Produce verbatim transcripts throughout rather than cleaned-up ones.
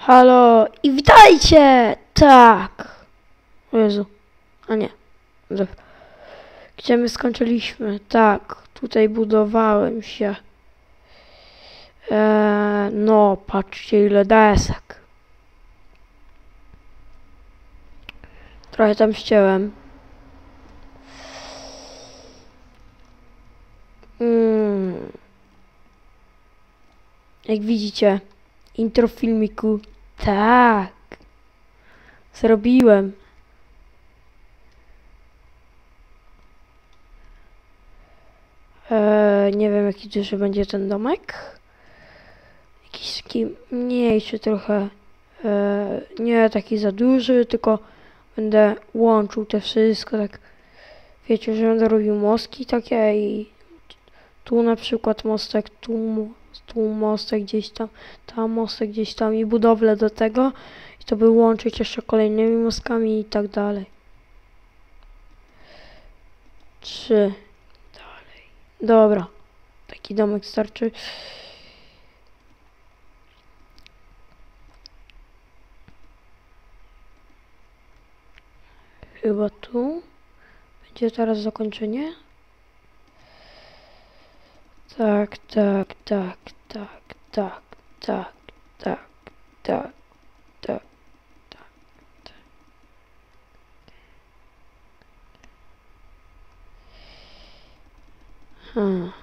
Halo i witajcie! Tak. O Jezu. A nie. Dobra. Gdzie my skończyliśmy? Tak. Tutaj budowałem się. Eee, no, patrzcie ile desek. Trochę tam ścięłem. Mm. Jak widzicie, intro filmiku. Tak. Zrobiłem. Eee, nie wiem jaki duży będzie ten domek. Jakiś taki mniejszy trochę. Eee, nie taki za duży, tylko będę łączył te wszystko, tak wiecie, że będę robił mostki takie i tu na przykład mostek, tu, tu mostek gdzieś tam, tam mostek gdzieś tam i budowlę do tego i to by łączyć jeszcze kolejnymi mostkami i tak dalej. Trzy. Dalej. Dobra. Taki domek starczy. Chyba tu będzie teraz zakończenie. Tak, tak, tak, tak, tak, tak, tak, tak, tak, tak, tak. Hmm.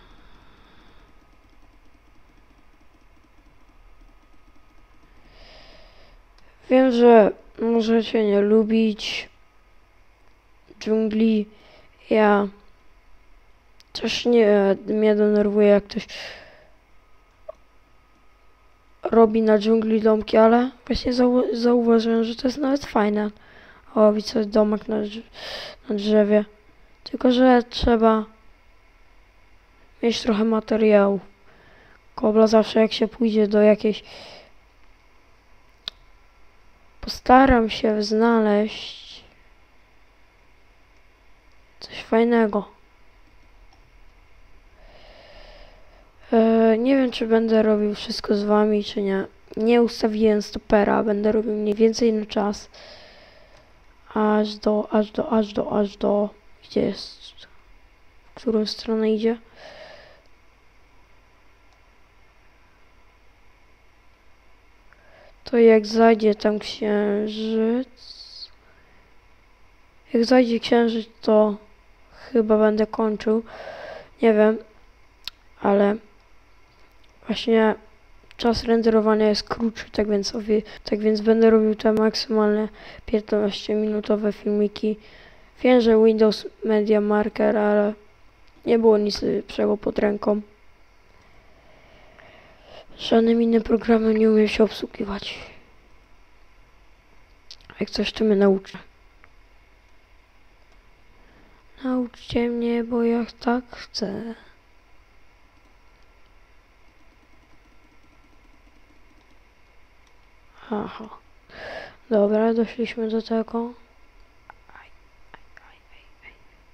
Wiem, że możecie nie lubić dżungli. Ja też nie mnie denerwuje, jak ktoś robi na dżungli domki, ale właśnie zau zauważyłem, że to jest nawet fajne. O, widzę domek na, drz na drzewie. Tylko, że trzeba mieć trochę materiału. Kobla zawsze jak się pójdzie do jakiejś... Postaram się znaleźć coś fajnego. Eee, nie wiem, czy będę robił wszystko z wami, czy nie. Nie ustawiłem stopera, będę robił mniej więcej na czas. Aż do, aż do, aż do, aż do... Gdzie jest? W którą stronę idzie? To jak zajdzie tam księżyc... Jak zajdzie księżyc, to chyba będę kończył. Nie wiem, ale właśnie czas renderowania jest krótszy, tak więc, tak więc będę robił te maksymalne piętnastominutowe filmiki. Wiem, że Windows Media Maker, ale nie było nic lepszego pod ręką. Żadnym innym programem nie umiem się obsługiwać. Jak coś, to mnie nauczę. Nauczcie mnie, bo ja tak chcę. Aha. Dobra, doszliśmy do tego. Aj, aj, aj, aj.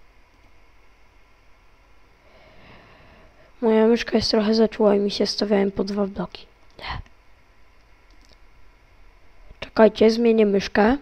Moja myszka jest trochę zaczuła i mi się stawiałem po dwa bloki. Czekajcie, zmienię myszkę.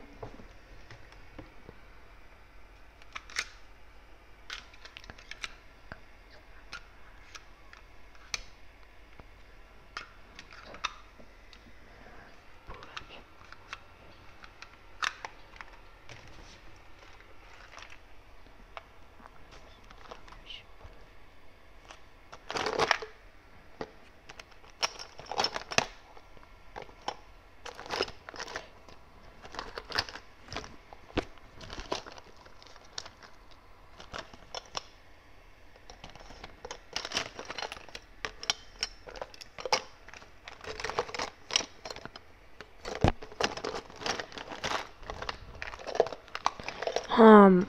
Um.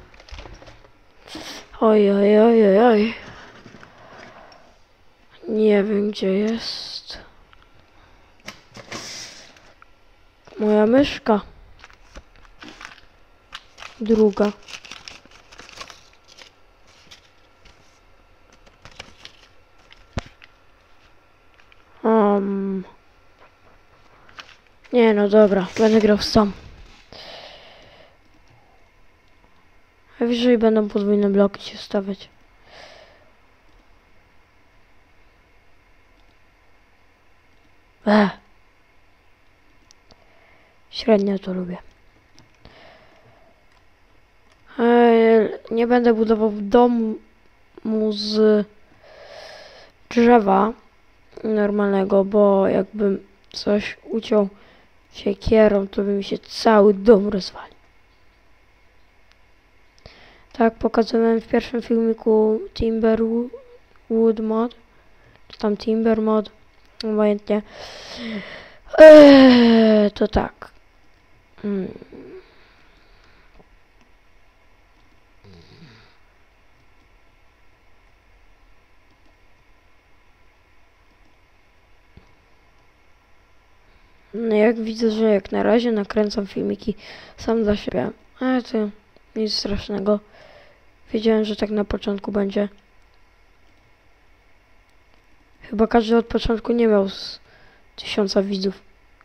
Oj, oj, oj, oj, oj. Nie wiem, gdzie jest moja myszka. Druga. Um. Nie no dobra, będę grał sam. A wyżej będą podwójne bloki się stawiać. Ech. Średnio to lubię. Eee, nie będę budował domu z drzewa normalnego, bo jakbym coś uciął siekierą, to by mi się cały dom rozwalił. Tak pokazałem w pierwszym filmiku Timberwood mod, czy tam Timber mod, obojętnie. Eee, to tak. Hmm. No jak widzę, że jak na razie nakręcam filmiki sam dla siebie, ale to nic strasznego. Wiedziałem, że tak na początku będzie. Chyba każdy od początku nie miał z tysiąca widzów.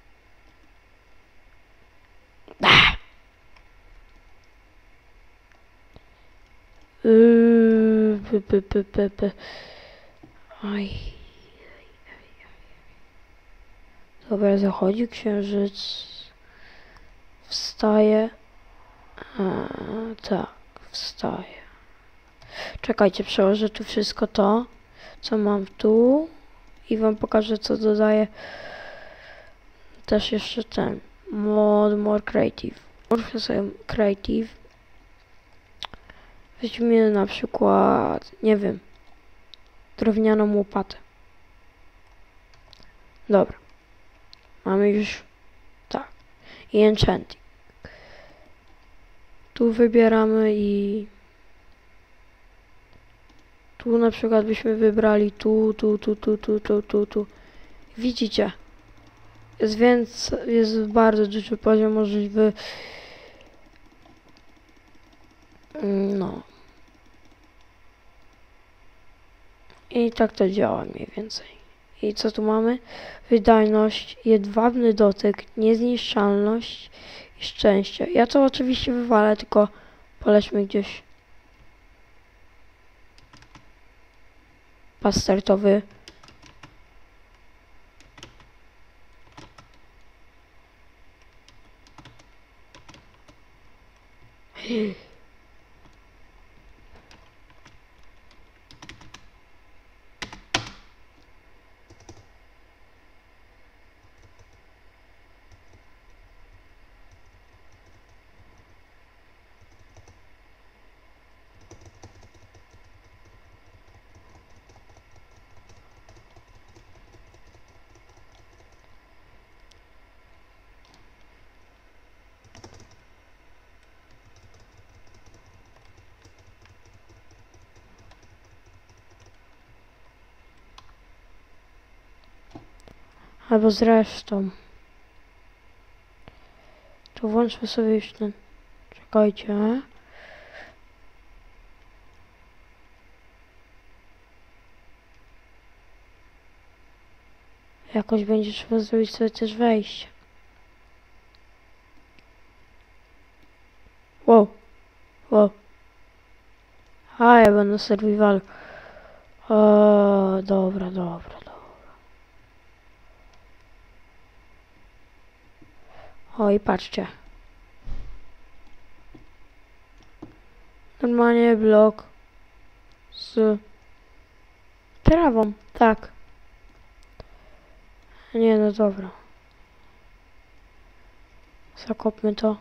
Yy, p, p, p, p, p. Aj. Dobra, zachodzi księżyc. Wstaje. A, tak, wstaje. Czekajcie, przełożę tu wszystko to, co mam tu i wam pokażę, co dodaję. Też jeszcze ten mod more creative. Może sobie creative. Weźmy na przykład, nie wiem, drewnianą łopatę. Dobra. Mamy już tak. I enchanting. Tu wybieramy i tu na przykład byśmy wybrali tu, tu, tu, tu, tu, tu, tu, tu. Widzicie? Jest więc jest bardzo duży poziom możliwy. No. I tak to działa mniej więcej. I co tu mamy? Wydajność, jedwabny dotyk, niezniszczalność i szczęście. Ja to oczywiście wywalę, tylko polećmy gdzieś. Pas startowy. Albo zresztą. To włączmy sobie już ten. Czekajcie. Jakoś będzie trzeba zrobić sobie też wejście. Wow. Wow. A ja będę survival. O, dobra, dobra, dobra. O i patrzcie. Normalnie blok z trawą, tak. Nie, no dobra. Zakopmy to.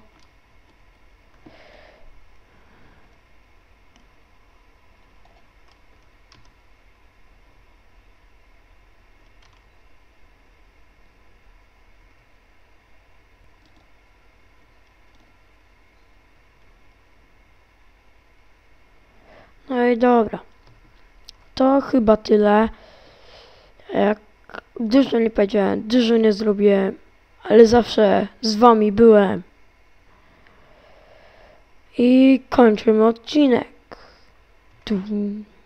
No i dobra. To chyba tyle. Jak dużo nie powiedziałem, dużo nie zrobiłem, ale zawsze z wami byłem. I kończymy odcinek. Tum.